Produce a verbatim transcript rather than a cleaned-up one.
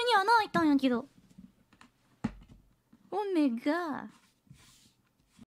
に穴開いたんやけど。オメガ